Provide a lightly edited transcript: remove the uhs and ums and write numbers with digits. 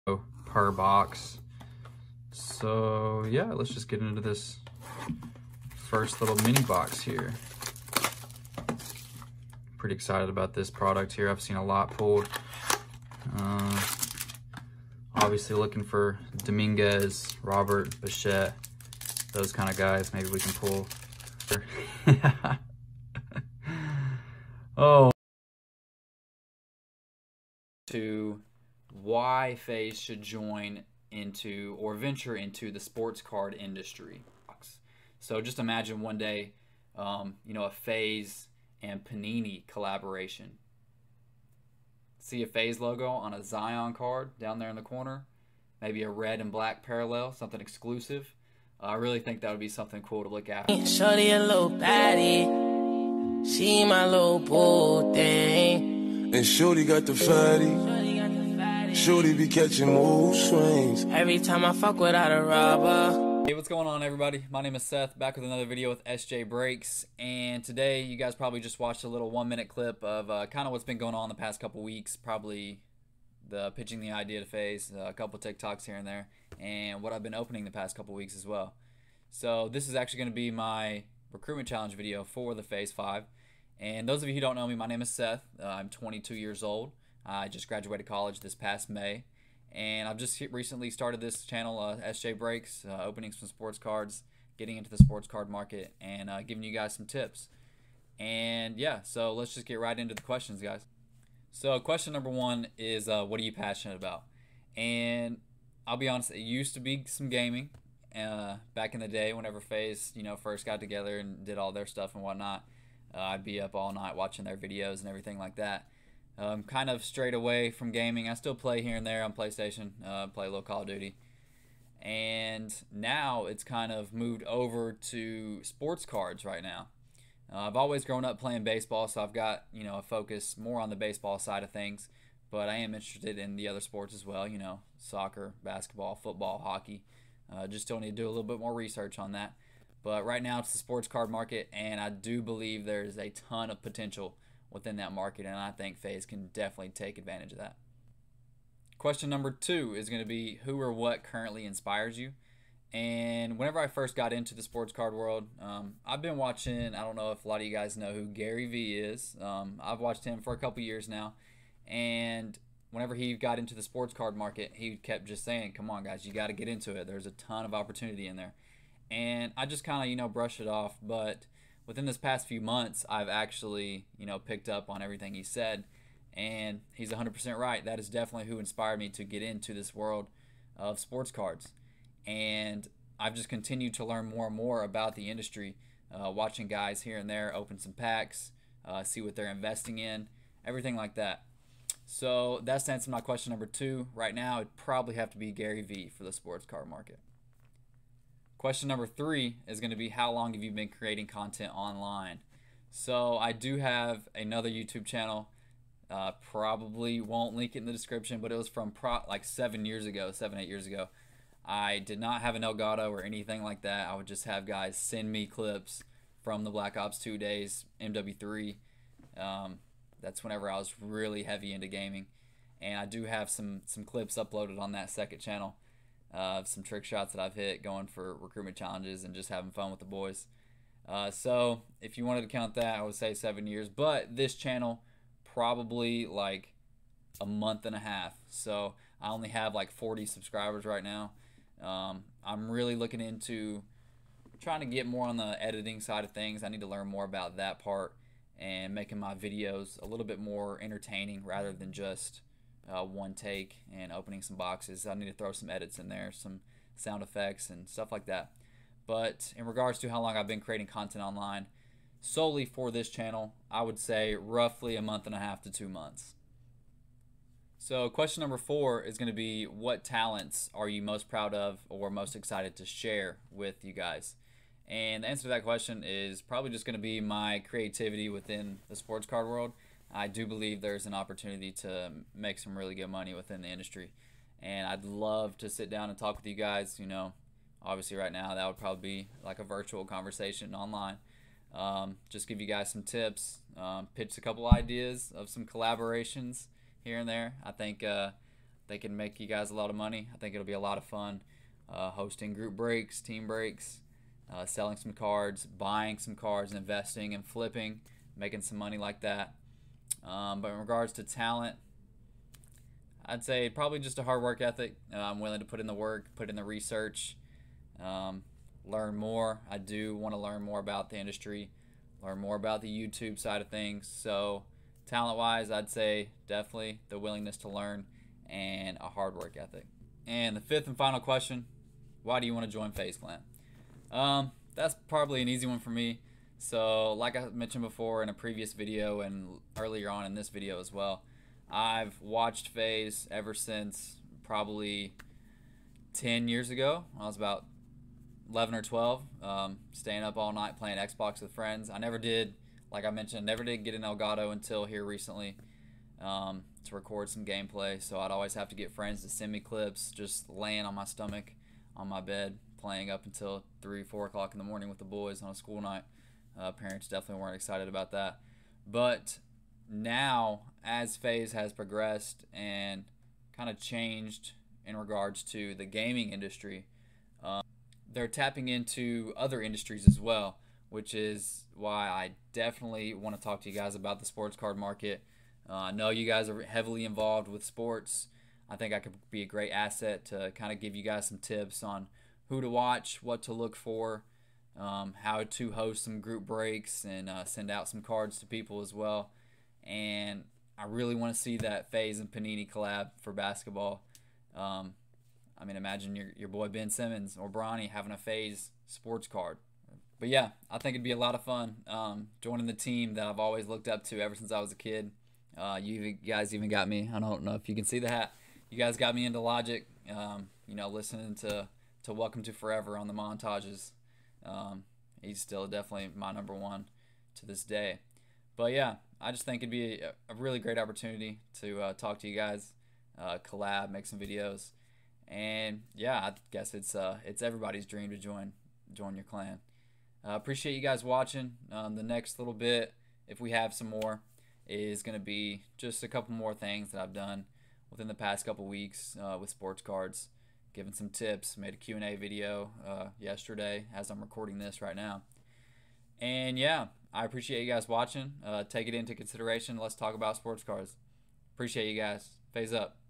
per box. So yeah, let's just get into this first little mini box here. Pretty excited about this product here. I've seen a lot pulled. Obviously looking for Dominguez, Robert, Bichette, those kind of guys. Maybe we can pull. Oh. To why FaZe should join into or venture into the sports card industry. So just imagine one day, you know, a FaZe and Panini collaboration. See a FaZe logo on a Zion card down there in the corner. Maybe a red and black parallel, something exclusive. I really think that would be something cool to look at. Shorty a little baddie, she my little boo thing. And Shorty got the fatty, Shorty be catching mood swings. Every time I fuck without a rubber. Hey, what's going on, everybody? My name is Seth, back with another video with SJ Breaks, and today you guys probably just watched a little 1-minute clip of kind of what's been going on the past couple weeks, probably the pitching the idea to FaZe, a couple TikToks here and there, and what I've been opening the past couple weeks as well. So this is actually going to be my recruitment challenge video for the FaZe 5, and those of you who don't know me, my name is Seth. I'm 22 years old. I just graduated college this past May. And I've just recently started this channel, SJ Breaks, opening some sports cards, getting into the sports card market, and giving you guys some tips. And yeah, so let's just get right into the questions, guys. So question number one is, what are you passionate about? And I'll be honest, it used to be some gaming back in the day whenever FaZe, you know, first got together and did all their stuff and whatnot. I'd be up all night watching their videos and everything like that. Kind of strayed away from gaming. I still play here and there on PlayStation, play a little Call of Duty. And now it's kind of moved over to sports cards right now. I've always grown up playing baseball, so I've got, you know, a focus more on the baseball side of things. But I am interested in the other sports as well, you know, soccer, basketball, football, hockey. Just still need to do a little bit more research on that. But right now it's the sports card market, and I do believe there's a ton of potential within that market, and I think FaZe can definitely take advantage of that. Question number two is going to be, who or what currently inspires you? And whenever I first got into the sports card world, I've been watching, I don't know if a lot of you guys know who Gary V is. I've watched him for a couple years now, and whenever he got into the sports card market, he kept just saying, come on guys, you got to get into it. There's a ton of opportunity in there. And I just kind of, you know, brushed it off, but within this past few months, I've actually, you know, picked up on everything he said, and he's 100% right. That is definitely who inspired me to get into this world of sports cards. And I've just continued to learn more and more about the industry, watching guys here and there open some packs, see what they're investing in, everything like that. So that's to answer my question number two. Right now, it'd probably have to be Gary V for the sports card market. Question number three is going to be, how long have you been creating content online? So I do have another YouTube channel. Probably won't link it in the description, but it was from like 7, 8 years ago. I did not have an Elgato or anything like that. I would just have guys send me clips from the Black Ops 2 days, MW3. That's whenever I was really heavy into gaming. And I do have some clips uploaded on that second channel. Some trick shots that I've hit going for recruitment challenges and just having fun with the boys. So if you wanted to count that, I would say 7 years. But this channel, probably like a month and a half. So I only have like 40 subscribers right now. I'm really looking into trying to get more on the editing side of things. I need to learn more about that part and making my videos a little bit more entertaining rather than just one take and opening some boxes. I need to throw some edits in there, some sound effects and stuff like that. But in regards to how long I've been creating content online solely for this channel, I would say roughly a month and a half to 2 months. So question number four is going to be, what talents are you most proud of or most excited to share with you guys? And the answer to that question is probably just going to be my creativity within the sports card world. I do believe there's an opportunity to make some really good money within the industry, and I'd love to sit down and talk with you guys. You know, obviously right now that would probably be like a virtual conversation online. Just give you guys some tips, pitch a couple ideas of some collaborations here and there. I think they can make you guys a lot of money. I think it'll be a lot of fun hosting group breaks, team breaks, selling some cards, buying some cards, investing and flipping, making some money like that. But in regards to talent, I'd say probably just a hard work ethic. I'm willing to put in the work, put in the research, learn more. I do want to learn more about the industry, learn more about the YouTube side of things. So talent-wise, I'd say definitely the willingness to learn and a hard work ethic. And the fifth and final question, why do you want to join FaZe Clan? That's probably an easy one for me. So like I mentioned before in a previous video and earlier on in this video as well, I've watched FaZe ever since probably 10 years ago. I was about 11 or 12, staying up all night playing Xbox with friends. I never did, like I mentioned, never did get an Elgato until here recently to record some gameplay. So I'd always have to get friends to send me clips, just laying on my stomach on my bed, playing up until 3, 4 o'clock in the morning with the boys on a school night. Parents definitely weren't excited about that. But now, as FaZe has progressed and kind of changed in regards to the gaming industry, they're tapping into other industries as well, which is why I definitely want to talk to you guys about the sports card market. I know you guys are heavily involved with sports. I think I could be a great asset to kind of give you guys some tips on who to watch, what to look for, how to host some group breaks and send out some cards to people as well. And I really want to see that FaZe and Panini collab for basketball. I mean, imagine your boy Ben Simmons or Bronny having a FaZe sports card. But yeah, I think it'd be a lot of fun joining the team that I've always looked up to ever since I was a kid. You guys even got me. I don't know if you can see the hat. You guys got me into Logic. Listening to Welcome to Forever on the montages. He's still definitely my number one to this day. But yeah, I just think it'd be a really great opportunity to talk to you guys, collab, make some videos, and yeah, I guess it's everybody's dream to join your clan. Appreciate you guys watching. The next little bit, if we have some more, is going to be just a couple more things that I've done within the past couple weeks with sports cards, giving some tips. Made a Q&A video yesterday as I'm recording this right now. And yeah, I appreciate you guys watching. Take it into consideration. Let's talk about sports cards. Appreciate you guys. FaZe up.